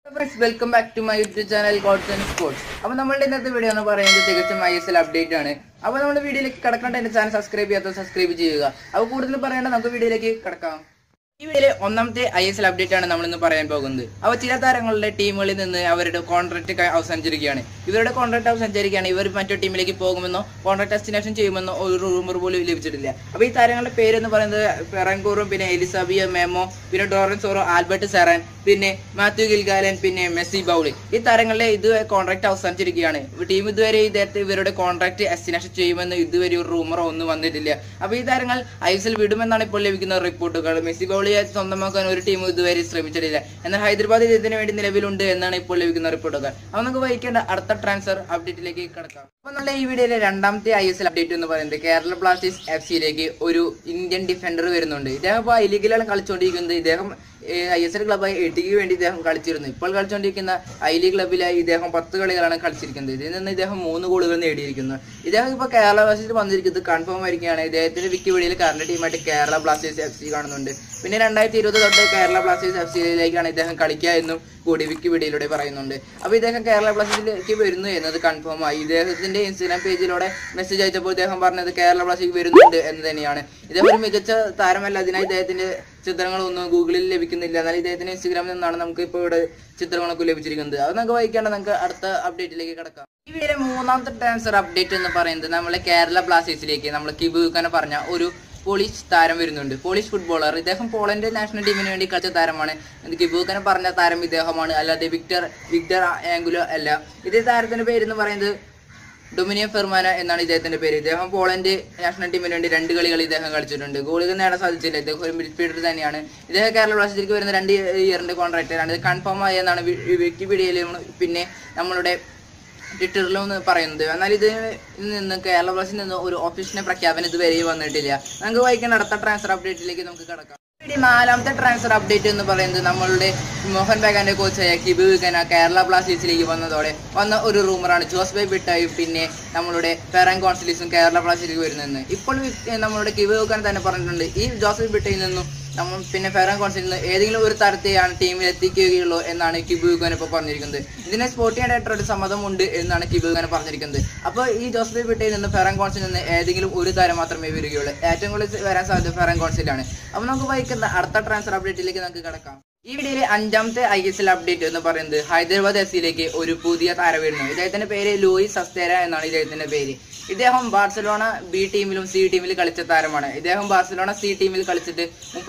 Friends, welcome back to my YouTube channel Gods and Sports. അപ്പോൾ നമ്മളുടെ ഇന്നത്തെ video എന്ന് പറയുന്നത് തികച്ചും ISL അപ്ഡേറ്റ് ആണ്. അപ്പോൾ നമ്മുടെ വീഡിയോയിലേക്ക് കടക്കേണ്ട എൻ്റെ ചാനൽ സബ്സ്ക്രൈബ് ചെയ്യാത്ത സബ്സ്ക്രൈബ് ചെയ്യുക. അപ്പോൾ കൂടുതൽ പറയേണ്ട നമുക്ക് വീഡിയോയിലേക്ക് കടക്കാം. ഈ വീഡിയോയിലെ ഒന്നാമത്തെ ISL അപ്ഡേറ്റ് ആണ് നമ്മൾ ഇന്ന് പറയാൻ പോകുന്നത്. അപ്പോൾ ചില താരങ്ങളുടെ ടീമുകളിൽ നിന്ന് അവരുടെ കോൺട്രാക്ട് അവസാനിച്ചിരിക്കുകയാണ്. ഇവരുടെ കോൺട്രാക്ട് അവസാനിച്ചിരിക്കുകയാണ്. ഇവർ മറ്റൊരു ടീമിലേക്ക് പോകുമെന്നോ കോൺട്രാക്ട് എക്സ്റ്റൻഷൻ ചെയ്യുമെന്നോ ഒരു റൂമർ പോലും ലഭിച്ചിട്ടില്ല. അപ്പോൾ ഈ താരങ്ങളുടെ പേരെന്ന് പറയുന്നത് ഫെറൻകോറും പിന്നെ എലിസാബിയ മെമോ പിന്നെ ഡോറൻസോറോ ആൽബർട്ട് സെറാൻ പിന്നെ മാത്യു ഗിൽഗാലൻ പിന്നെ മെസ്സി ബൗളി ഈ താരങ്ങളുടെ ഇതുവരെ കോൺട്രാക്ട് അവസാനിച്ചിരിക്കുകയാണ്. ടീം ഇതുവരെ ഇദ്ദേഹത്തെ ഇവരുടെ കോൺട്രാക്ട് എക്സ്റ്റൻഷൻ ചെയ്യുമെന്ന് ഇതുവരെ ഒരു റൂമറോ ഒന്നും വന്നിട്ടില്ല. അപ്പോൾ ഈ താരങ്ങൾ ISL വിടുമെന്നാണ് ഇപ്പോൾ ലഭിക്കുന്ന റിപ്പോർട്ടുകൾ. മെസ്സി ബൗളി സ്വന്തമാക്കാൻ ഒരു ടീം ഇതുവരെ ശ്രമിച്ചിട്ടില്ല. എന്നാൽ ഹൈദരാബാദ് ഇതിന് വേണ്ടി നിലവിലുണ്ട് എന്നാണ് ഇപ്പോൾ ലഭിക്കുന്ന റിപ്പോർട്ടുകൾ. അപ്പോൾ നമുക്ക് വഹിക്കേണ്ട അടുത്ത ട്രാൻസ്ഫർ അപ്ഡേറ്റിലേക്ക് കടക്കാം. അപ്പോൾ നമ്മുടെ ഈ വീഡിയോയിലെ രണ്ടാമത്തെ ISL അപ്ഡേറ്റ് എന്ന് പറയുന്നത് കേരള ബ്ലാസ്റ്റേഴ്സ് FC ഒരു ഇന്ത്യൻ ഡിഫൻഡർ വരുന്നുണ്ട്. ഇദ്ദേഹം ഇപ്പോൾ I ലീഗിലാണ് കളിച്ചുകൊണ്ടിരിക്കുന്നത്. ഇദ്ദേഹം ISL ക്ലബായി എട്ടിക്ക് വേണ്ടി ഇദ്ദേഹം കളിച്ചിരുന്നു. ഇപ്പോൾ കളിച്ചുകൊണ്ടിരിക്കുന്ന I ലീഗ് ക്ലബിലായി ഇദ്ദേഹം 10 കളികളാണ് കളിച്ചിരിക്കുന്നത്. ഇതിൽ നിന്ന് ഇദ്ദേഹം 3 ഗോളുകൾ നേടിയിരിക്കുന്നു. ഇദ്ദേഹം ഇപ്പോൾ കേരള ബ്ലാസ്റ്റേഴ്സിൽ വന്നിരിക്കുന്നത് കൺഫേം ആയിരിക്കുകയാണ്. ഇദ്ദേഹത്തിന്റെ വിക്കിപീഡിയയിൽ കറന്റ് ടീമായിട്ട് കേരള ബ്ലാസ്റ്റേഴ്സ് FC കാണുന്നുണ്ട്. പിന്നെ 2020 തൊട്ട് കേരള ബ്ലാസ്റ്റേഴ്സ് FCയിലേക്കാണ് ഇദ്ദേഹം കളിക്കുക എന്നും കൂടി വിക്കിപീഡിയയിലൂടെ പറയുന്നുണ്ട്. അപ്പോൾ ഇദ്ദേഹം കേരള ബ്ലാസ്റ്റേഴ്സിലേക്ക് വരുന്നു എന്നത് കൺഫേം ആയി. ഇദ്ദേഹത്തിന്റെ ഇൻസ്റ്റാഗ്രാം പേജിലൂടെ മെസ്സേജ് അയച്ചപ്പോൾ ഇദ്ദേഹം പറഞ്ഞത് കേരള ബ്ലാസ്റ്റേഴ്സ് വരുന്നുണ്ട് എന്ന് തന്നെയാണ്. ഇദ്ദേഹം ഒരു മികച്ച താരമല്ല. അതിനായി ഇദ്ദേഹത്തിന്റെ ചിത്രങ്ങളൊന്നും ഗൂഗിളിൽ ലഭിക്കുന്നില്ല. എന്നാൽ ഇദ്ദേഹത്തിന്റെ ഇൻസ്റ്റാഗ്രാമിൽ നിന്നാണ് നമുക്ക് ഇപ്പോൾ ഇവിടെ ചിത്രങ്ങളൊക്കെ ലഭിച്ചിരിക്കുന്നത്. അത് നമുക്ക് വായിക്കേണ്ട നമുക്ക് അടുത്ത അപ്ഡേറ്റിലേക്ക് കിടക്കാം. ഈ വീഡിയോയിലെ മൂന്നാമത്തെ ട്രാൻസ്ഫർ അപ്ഡേറ്റ് എന്ന് പറയുന്നത് നമ്മളെ കേരള ബ്ലാസ്റ്റേഴ്സിലേക്ക് നമ്മൾ കിബുക്കനെ പറഞ്ഞ ഒരു പോളിഷ് താരം വരുന്നുണ്ട്. Polish footballer. ഇദ്ദേഹം പോളണ്ട് നാഷണൽ ടീമിന് വേണ്ടി കളിച്ച താരമാണ്. കിബുക്കനെ പറഞ്ഞ താരം ഇദ്ദേഹമാണ്, അല്ലാതെ വിക്ടർ ആംഗുലോ അല്ല. ഇതേ താരത്തിന്റെ പേരെന്ന് പറയുന്നത് ഡൊമിനിയോ ഫെർമാനോ എന്നാണ് ഇദ്ദേഹത്തിന്റെ പേര്. ഇദ്ദേഹം പോളണ്ട് നാഷണൽ ടീമിന് വേണ്ടി 2 കളികൾ ഇദ്ദേഹം കളിച്ചിട്ടുണ്ട്. ഗോളുകൾ നേടാൻ സാധിച്ചില്ല. ഇദ്ദേഹം ഒരു മിഡ്ഫീൽഡർ തന്നെയാണ്. ഇദ്ദേഹം കേരള ബ്ലാസ്റ്റേഴ്സിലേക്ക് വരുന്ന 2 ഇയറിന്റെ കോൺട്രാക്റ്റാണ്. ഇത് കൺഫേം ആയി എന്നാണ് വിക്കിപീഡിയയിലും പിന്നെ നമ്മളുടെ ട്വിറ്ററിലും പറയുന്നത്. എന്നാൽ ഇതിൽ നിന്ന് കേരള ബ്ലാസ്റ്റേഴ്സിൽ നിന്ന് ഒരു ഒഫീഷ്യൽ പ്രഖ്യാപനം ഇതുവരെ വന്നിട്ടില്ല. നമുക്ക് വായിക്കാൻ അടുത്ത ട്രാൻസ്ഫർ അപ്ഡേറ്റിലേക്ക് നമുക്ക് കടക്കാം. നാലാമത്തെ ട്രാൻസ്ഫർ അപ്ഡേറ്റ് എന്ന് പറയുന്നത് നമ്മളുടെ മോഹൻ ബഗാന്റെ കോച്ചായ കിബുക്കന കേരള ബ്ലാസ്റ്റേഴ്സിലേക്ക് വന്നതോടെ വന്ന ഒരു റൂമറാണ്. ജോസ് ബിട്ടായും പിന്നെ നമ്മളുടെ ഫെറൻ കോൺസിലീസും കേരള ബ്ലാസ്റ്റേഴ്സിലേക്ക് വരുന്നതെന്ന്. ഇപ്പോൾ നമ്മളുടെ കിബുക്കൻ തന്നെ പറഞ്ഞിട്ടുണ്ട് ഈ ജോസ് ബിട്ടയിൽ നിന്നും നമ്മൾ പിന്നെ ഫെറൻ കോൺസിലിൽ നിന്ന് ഏതെങ്കിലും ഒരു തരത്തെയാണ് ടീമിൽ എത്തിക്കുകയുള്ളൂ എന്നാണ് കിബുക്കൻ ഇപ്പോൾ പറഞ്ഞിരിക്കുന്നത്. ഇതിനെ സ്പോർട്ടിംഗ് ഡയറക്ടറുടെ സമ്മതമുണ്ട് എന്നാണ് കിബുക്കൻ പറഞ്ഞിരിക്കുന്നത്. അപ്പോൾ ഈ ജോസ് ബിട്ടയിൽ നിന്ന് ഫെറൻ കോൺസിലിൽ നിന്ന് ഏതെങ്കിലും ഒരു താരം മാത്രമേ വരികയുള്ളൂ. ഏറ്റവും കൂടുതൽ വരാൻ സാധ്യത ഫെറൻ കോൺസിലാണ്. അപ്പോൾ നമുക്ക് വായിക്കുന്ന അടുത്ത ട്രാൻസ്ഫർ അപ്ഡേറ്റിലേക്ക് നമുക്ക് കിടക്കാം. ഈ വീഡിയോയിലെ 5ാമത്തെ ISL അപ്ഡേറ്റ് എന്ന് പറയുന്നത് ഹൈദരാബാദ് FCയിലേക്ക് ഒരു പുതിയ താരം വരുന്നു. ഇദ്ദേഹത്തിന്റെ പേര് ലൂയിസ് സസ്തേര എന്നാണ് ഇദ്ദേഹത്തിന്റെ പേര്. ഇദ്ദേഹം ബാർസലോണ B ടീമിലും C ടീമിലും കളിച്ച താരമാണ്. ഇദ്ദേഹം ബാർസലോണ C ടീമിൽ കളിച്ചിട്ട്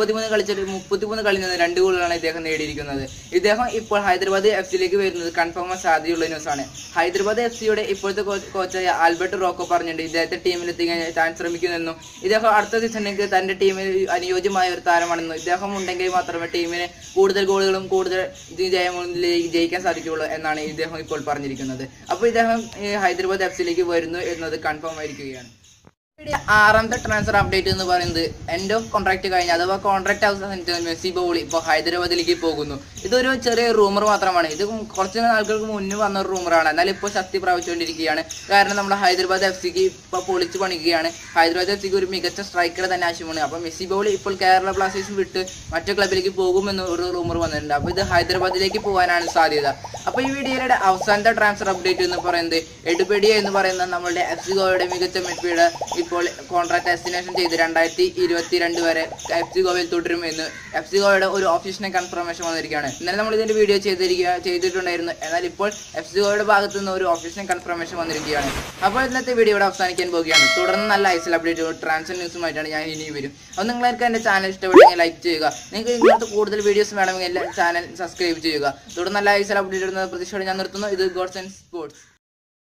33 കളിയിൽ നിന്ന് 2 ഗോളുകളാണ് ഇദ്ദേഹം നേടിയിരിക്കുന്നത്. ഇദ്ദേഹം ഇപ്പോൾ ഹൈദരാബാദ് FCയിലേക്ക് വരുന്നത് കൺഫേം സാധ്യതയുള്ള ന്യൂസാണ്. ഹൈദരാബാദ് FCയുടെ ഇപ്പോഴത്തെ കോച്ചായ ആൽബർട്ട് റോക്കോ പറഞ്ഞിട്ടുണ്ട് ഇദ്ദേഹത്തെ ടീമിലെത്തിക്കാൻ താൻ ശ്രമിക്കുമെന്നും ഇദ്ദേഹം അടുത്ത സീസണിലേക്ക് തന്റെ ടീമിൽ അനുയോജ്യമായ ഒരു താരമാണെന്നും ഇദ്ദേഹം ഉണ്ടെങ്കിൽ മാത്രമേ ടീമിന് കൂടുതൽ ഗോളുകളും കൂടുതൽ ജയിക്കാൻ സാധിക്കുകയുള്ളൂ എന്നാണ് ഇദ്ദേഹം ഇപ്പോൾ പറഞ്ഞിരിക്കുന്നത്. അപ്പോൾ ഇദ്ദേഹം ഹൈദരാബാദ് FCയിലേക്ക് വരുന്നു എന്നത് കൺഫേം ആയിരിക്കുകയാണ്. 6ാമത്തെ ട്രാൻസ്ഫർ അപ്ഡേറ്റ് എന്ന് പറയുന്നത് എൻഡ് ഓഫ് കോൺട്രാക്ട് കഴിഞ്ഞ അഥവാ കോൺട്രാക്ട് അവസാനിച്ച മെസ്സി ബൗളി ഇപ്പോൾ ഹൈദരാബാദിലേക്ക് പോകുന്നു. ഇതൊരു ചെറിയ റൂമർ മാത്രമാണ്. ഇത് കുറച്ച് നാളുകൾക്ക് മുന്നേ വന്ന ഒരു റൂമറാണ്. എന്നാൽ ഇപ്പോൾ ശക്തി പ്രാപിച്ചുകൊണ്ടിരിക്കുകയാണ്. കാരണം നമ്മുടെ ഹൈദരാബാദ് FCക്ക് ഇപ്പോൾ പൊളിച്ചു പണിക്കുകയാണ്. ഹൈദരാബാദ് FCക്ക് ഒരു മികച്ച സ്ട്രൈക്കറെ തന്നെ ആവശ്യമാണ്. അപ്പോൾ മെസ്സി ബൗളി ഇപ്പോൾ കേരള ബ്ലാസ്റ്റേഴ്സ് വിട്ട് മറ്റു ക്ലബിലേക്ക് പോകുമെന്ന് ഒരു റൂമർ വന്നിട്ടുണ്ട്. അപ്പോൾ ഇത് ഹൈദരാബാദിലേക്ക് പോകാനാണ് സാധ്യത. അപ്പോൾ ഈ വീഡിയോയുടെ അവസാനത്തെ ട്രാൻസ്ഫർ അപ്ഡേറ്റ് എന്ന് പറയുന്നത് എഡുപെഡിയ എന്ന് പറയുന്ന നമ്മുടെ FC ഗോവയുടെ മികച്ച മിഡ്ഫീൽഡർ ഇപ്പോൾ കോൺട്രാക്ട് എക്സ്റ്റൻഷൻ ചെയ്ത് 2022 വരെ FC ഗോവയിൽ തുടരും എന്ന് FC ഗോവയുടെ ഒരു ഒഫീഷ്യൽ കൺഫർമേഷൻ വന്നിരിക്കുകയാണ്. ഇന്നലെ നമ്മൾ ഇതിന്റെ വീഡിയോ ചെയ്തിട്ടുണ്ടായിരുന്നു. എന്നാൽ ഇപ്പോൾ FC ഗോവയുടെ ഭാഗത്തു നിന്ന് ഒരു ഒഫീഷ്യൽ കൺഫർമേഷൻ വന്നിരിക്കുകയാണ്. അപ്പോൾ ഇന്നത്തെ വീഡിയോ ഇവിടെ അവസാനിക്കാൻ പോവുകയാണ്. തുടർന്ന് നല്ല ISL അപ്ഡേറ്റ് ട്രാൻസ്ഫർ ന്യൂസുമായിട്ടാണ് ഞാൻ ഇനി വരും. അപ്പോൾ നിങ്ങൾക്ക് എൻ്റെ ചാനൽ ഇഷ്ടപ്പെട്ടെങ്കിൽ ലൈക്ക് ചെയ്യുക. നിങ്ങൾക്ക് ഇങ്ങനത്തെ കൂടുതൽ വീഡിയോസ് വേണമെങ്കിൽ ചാനൽ സബ്സ്ക്രൈബ് ചെയ്യുക. തുടർന്ന് നല്ല ISL അപ്ഡേറ്റ് ഇടുന്ന പ്രതീക്ഷയോടെ ഞാൻ നിർത്തുന്നു. ഇത് ഗോഡ്സ് ആൻഡ് സ്പോർട്സ്.